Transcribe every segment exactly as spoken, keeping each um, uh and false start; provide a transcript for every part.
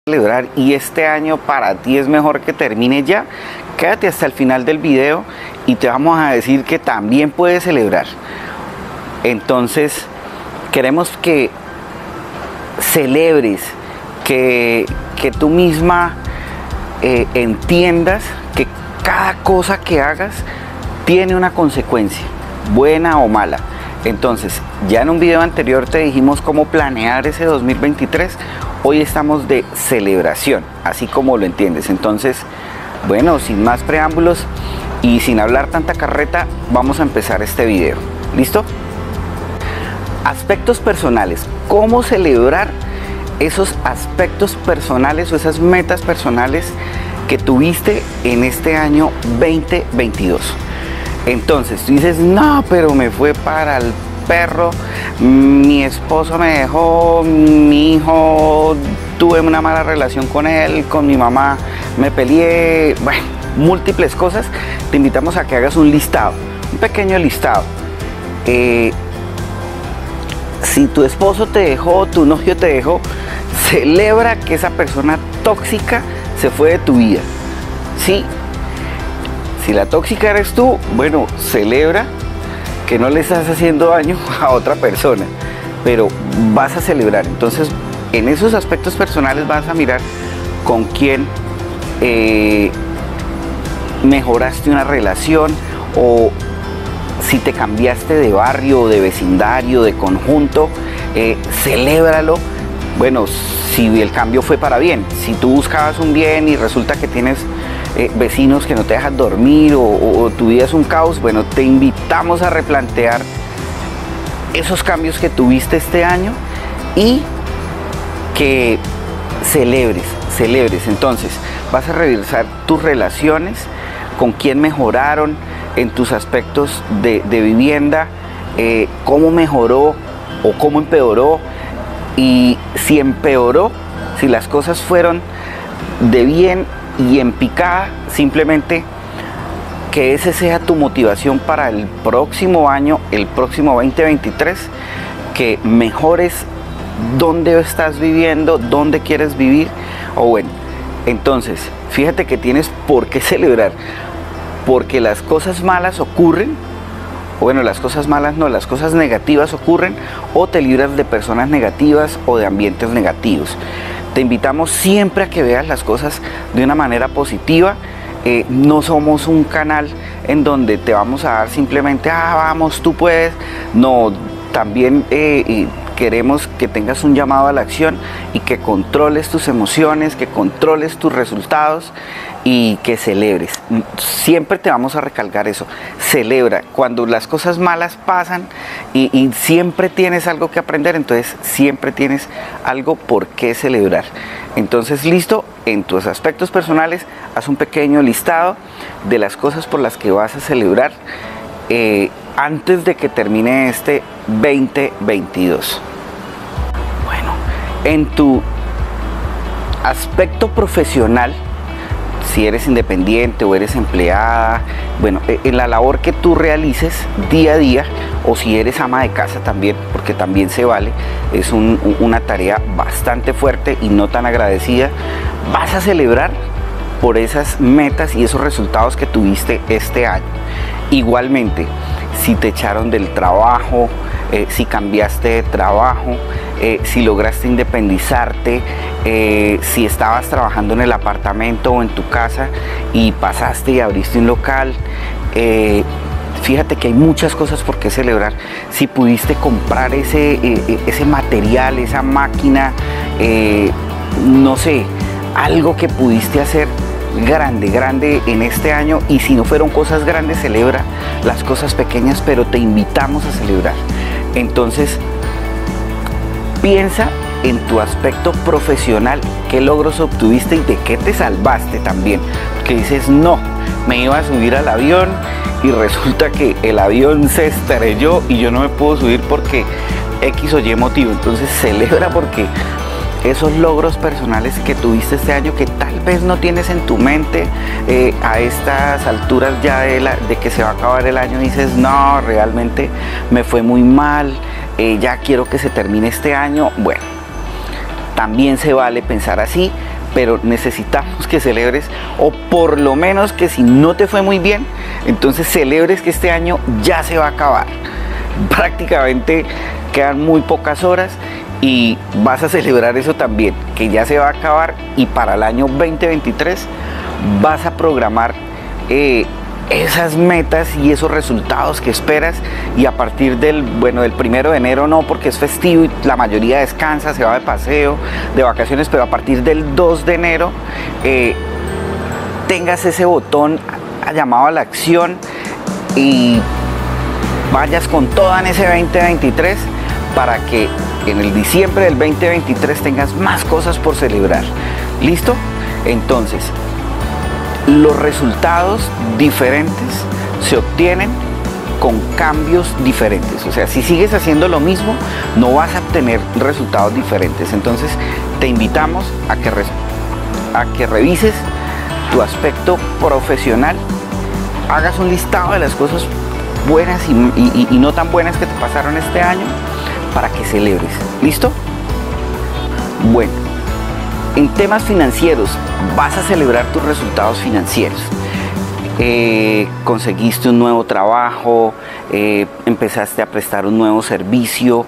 Celebrar y este año para ti es mejor que termine ya, quédate hasta el final del video y te vamos a decir que también puedes celebrar. Entonces queremos que celebres, que, que tú misma eh, entiendas que cada cosa que hagas tiene una consecuencia, buena o mala. Entonces, ya en un video anterior te dijimos cómo planear ese dos mil veintitrés. Hoy estamos de celebración, así como lo entiendes. Entonces, bueno, sin más preámbulos y sin hablar tanta carreta, vamos a empezar este video. ¿Listo? Aspectos personales. ¿Cómo celebrar esos aspectos personales o esas metas personales que tuviste en este año veinte veintidós? Entonces tú dices, no, pero me fue para el perro, mi esposo me dejó, mi hijo, tuve una mala relación con él, con mi mamá me peleé, bueno, múltiples cosas. Te invitamos a que hagas un listado, un pequeño listado. Eh, si tu esposo te dejó, tu novio te dejó, celebra que esa persona tóxica se fue de tu vida, ¿sí? Si la tóxica eres tú, bueno, celebra que no le estás haciendo daño a otra persona, pero vas a celebrar. Entonces, en esos aspectos personales vas a mirar con quién eh, mejoraste una relación, o si te cambiaste de barrio, de vecindario, de conjunto, eh, celébralo. Bueno, si el cambio fue para bien, si tú buscabas un bien y resulta que tienes Eh, vecinos que no te dejan dormir, o, o, o tu vida es un caos, bueno, te invitamos a replantear esos cambios que tuviste este año y que celebres, celebres. Entonces vas a revisar tus relaciones, con quién mejoraron en tus aspectos de, de vivienda, eh, cómo mejoró o cómo empeoró, y si empeoró, si las cosas fueron de bien y en picada, simplemente que ese sea tu motivación para el próximo año, el próximo veinte veintitrés, que mejores dónde estás viviendo, dónde quieres vivir. O bueno, entonces fíjate que tienes por qué celebrar, porque las cosas malas ocurren, o bueno, las cosas malas no, las cosas negativas ocurren, o te libras de personas negativas o de ambientes negativos. Te invitamos siempre a que veas las cosas de una manera positiva. Eh, no somos un canal en donde te vamos a dar simplemente, ah, vamos, tú puedes. No, también eh, queremos que tengas un llamado a la acción y que controles tus emociones, que controles tus resultados y que celebres. Siempre te vamos a recalcar eso. Celebra. Cuando las cosas malas pasan y, y siempre tienes algo que aprender, entonces siempre tienes algo por qué celebrar. Entonces, listo, en tus aspectos personales, haz un pequeño listado de las cosas por las que vas a celebrar eh, antes de que termine este veinte veintidós. Bueno, en tu aspecto profesional, si eres independiente o eres empleada, bueno, en la labor que tú realices día a día, o si eres ama de casa también, porque también se vale, es un, una tarea bastante fuerte y no tan agradecida, vas a celebrar por esas metas y esos resultados que tuviste este año. Igualmente, si te echaron del trabajo, eh, si cambiaste de trabajo, eh, si lograste independizarte, eh, si estabas trabajando en el apartamento o en tu casa y pasaste y abriste un local, eh, fíjate que hay muchas cosas por qué celebrar. Si pudiste comprar ese, eh, ese material, esa máquina, eh, no sé, algo que pudiste hacer grande, grande en este año, y si no fueron cosas grandes, celebra las cosas pequeñas, pero te invitamos a celebrar. Entonces, piensa en tu aspecto profesional, qué logros obtuviste y de qué te salvaste también, porque dices, no, me iba a subir al avión y resulta que el avión se estrelló y yo no me puedo subir porque X o Y motivo. Entonces celebra porque esos logros personales que tuviste este año, que tal vez no tienes en tu mente eh, a estas alturas ya de, la, de que se va a acabar el año, dices, no, realmente me fue muy mal, eh, ya quiero que se termine este año. Bueno, también se vale pensar así, pero necesitamos que celebres, o por lo menos que si no te fue muy bien, entonces celebres que este año ya se va a acabar. Prácticamente quedan muy pocas horas y vas a celebrar eso también, que ya se va a acabar, y para el año veinte veintitrés vas a programar eh, esas metas y esos resultados que esperas, y a partir del, bueno, del primero de enero no, porque es festivo y la mayoría descansa, se va de paseo, de vacaciones, pero a partir del dos de enero eh, tengas ese botón llamado a la acción y vayas con todo en ese veinte veintitrés para que en el diciembre del veinte veintitrés tengas más cosas por celebrar. ¿Listo? Entonces, los resultados diferentes se obtienen con cambios diferentes. O sea, si sigues haciendo lo mismo, no vas a obtener resultados diferentes. Entonces, te invitamos a que, a que revises tu aspecto profesional, hagas un listado de las cosas buenas y, y, y no tan buenas que te pasaron este año para que celebres. ¿Listo? Bueno, en temas financieros, vas a celebrar tus resultados financieros. Eh, conseguiste un nuevo trabajo, eh, empezaste a prestar un nuevo servicio,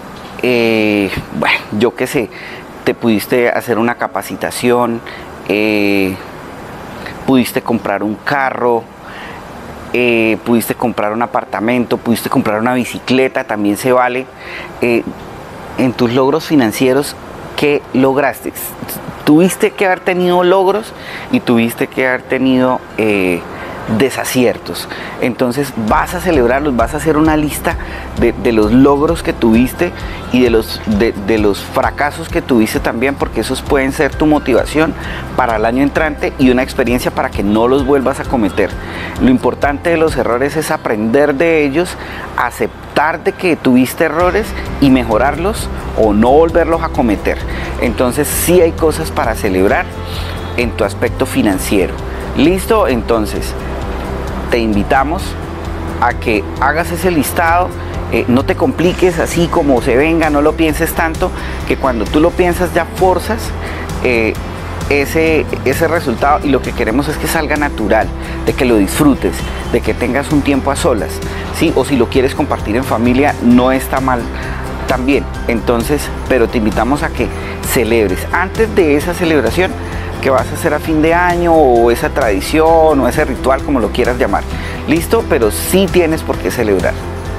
eh, bueno, yo qué sé, te pudiste hacer una capacitación, eh, pudiste comprar un carro, eh, pudiste comprar un apartamento, pudiste comprar una bicicleta, también se vale. Eh, en tus logros financieros, ¿qué lograste? Tuviste que haber tenido logros y tuviste que haber tenido eh, desaciertos. Entonces vas a celebrarlos, vas a hacer una lista de, de los logros que tuviste y de los, de, de los fracasos que tuviste también, porque esos pueden ser tu motivación para el año entrante y una experiencia para que no los vuelvas a cometer. Lo importante de los errores es aprender de ellos, aceptar de que tuviste errores y mejorarlos o no volverlos a cometer. Entonces sí hay cosas para celebrar en tu aspecto financiero. ¿Listo? Entonces te invitamos a que hagas ese listado, eh, no te compliques así como se venga, no lo pienses tanto, que cuando tú lo piensas ya forzas eh, ese, ese resultado, y lo que queremos es que salga natural, de que lo disfrutes, de que tengas un tiempo a solas, ¿sí? O si lo quieres compartir en familia, no está mal también. Entonces, pero te invitamos a que celebres. Antes de esa celebración que vas a hacer a fin de año, o esa tradición o ese ritual, como lo quieras llamar, listo, pero sí tienes por qué celebrar.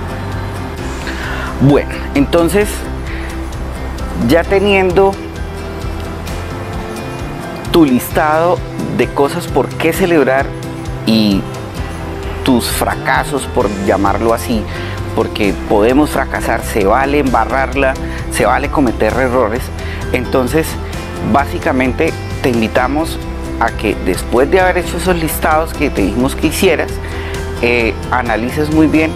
Bueno, entonces, ya teniendo tu listado de cosas por qué celebrar y tus fracasos, por llamarlo así, porque podemos fracasar, se vale embarrarla, se vale cometer errores. Entonces, básicamente te invitamos a que después de haber hecho esos listados que te dijimos que hicieras, eh, analices muy bien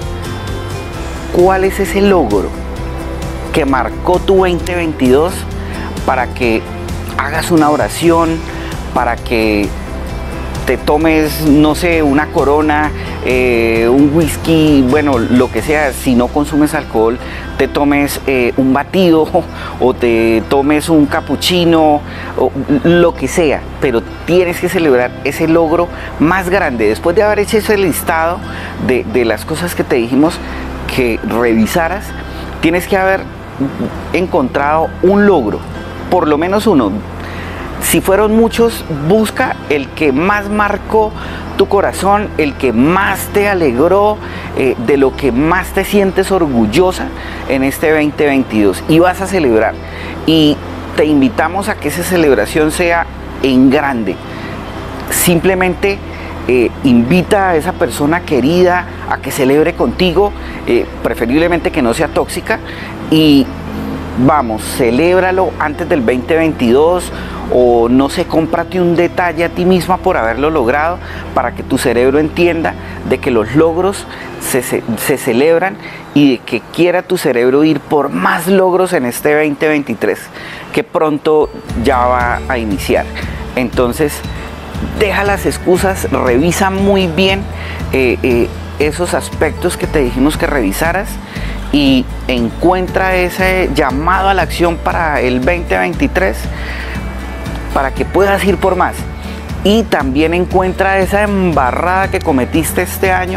cuál es ese logro que marcó tu veinte veintidós, para que hagas una oración, para que te tomes, no sé, una Corona, eh, un whisky, bueno, lo que sea. Si no consumes alcohol, te tomes eh, un batido o te tomes un capuchino, o lo que sea, pero tienes que celebrar ese logro más grande. Después de haber hecho ese listado de, de las cosas que te dijimos que revisaras, tienes que haber encontrado un logro, por lo menos uno. Si fueron muchos, busca el que más marcó tu corazón, el que más te alegró, eh, de lo que más te sientes orgullosa en este veinte veintidós, y vas a celebrar. Y te invitamos a que esa celebración sea en grande. Simplemente eh, invita a esa persona querida a que celebre contigo, eh, preferiblemente que no sea tóxica, y vamos, celébralo antes del veinte veintidós, o no sé, cómprate un detalle a ti misma por haberlo logrado, para que tu cerebro entienda de que los logros se, se, se celebran, y de que quiera tu cerebro ir por más logros en este veinte veintitrés, que pronto ya va a iniciar. Entonces, deja las excusas, revisa muy bien eh, eh, esos aspectos que te dijimos que revisaras, y encuentra ese llamado a la acción para el veinte veintitrés. para que puedas ir por más. Y también encuentra esa embarrada que cometiste este año,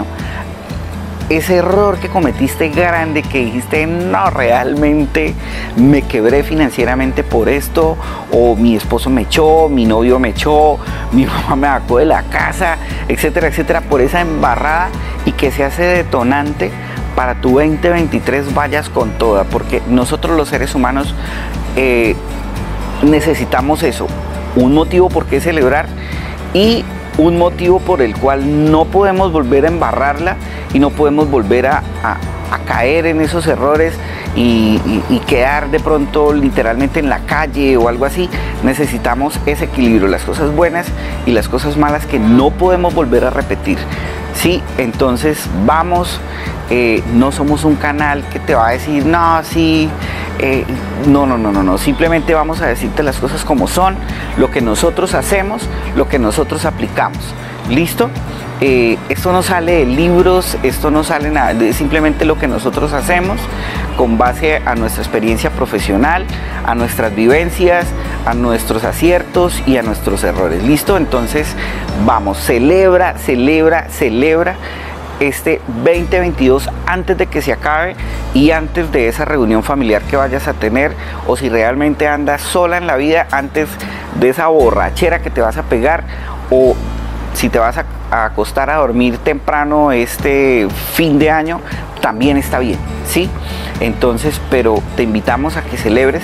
ese error que cometiste grande, que dijiste, no, realmente me quebré financieramente por esto, o mi esposo me echó, mi novio me echó, mi mamá me sacó de la casa, etcétera, etcétera, por esa embarrada, y que se hace detonante para tu veinte veintitrés vayas con toda, porque nosotros los seres humanos eh, necesitamos eso, un motivo por qué celebrar y un motivo por el cual no podemos volver a embarrarla y no podemos volver a, a, a caer en esos errores y, y, y quedar de pronto literalmente en la calle o algo así. Necesitamos ese equilibrio, las cosas buenas y las cosas malas que no podemos volver a repetir. Sí, entonces vamos, eh, no somos un canal que te va a decir, no, sí, eh, no, no, no, no, no, simplemente vamos a decirte las cosas como son, lo que nosotros hacemos, lo que nosotros aplicamos. ¿Listo? Eh, esto no sale de libros, esto no sale nada, es simplemente lo que nosotros hacemos con base a nuestra experiencia profesional, a nuestras vivencias, a nuestros aciertos y a nuestros errores. ¿Listo? Entonces, vamos, celebra, celebra, celebra este veinte veintidós antes de que se acabe y antes de esa reunión familiar que vayas a tener, o si realmente andas sola en la vida, antes de esa borrachera que te vas a pegar, o si te vas a, a acostar a dormir temprano este fin de año, también está bien, ¿sí? Entonces, pero te invitamos a que celebres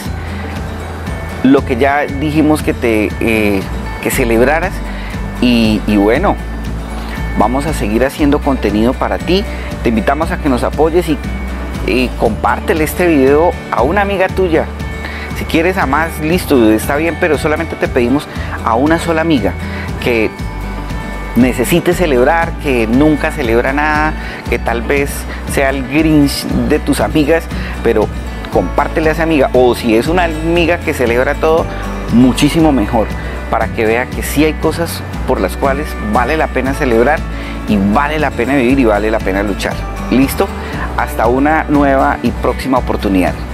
lo que ya dijimos que te eh, que celebraras y, y bueno, vamos a seguir haciendo contenido para ti. Te invitamos a que nos apoyes y, y compártele este video a una amiga tuya. Si quieres a más, listo, está bien, pero solamente te pedimos a una sola amiga que necesite celebrar, que nunca celebra nada, que tal vez sea el Grinch de tus amigas, pero compártele a esa amiga, o si es una amiga que celebra todo, muchísimo mejor, para que vea que sí hay cosas por las cuales vale la pena celebrar y vale la pena vivir y vale la pena luchar. ¿Listo? Hasta una nueva y próxima oportunidad.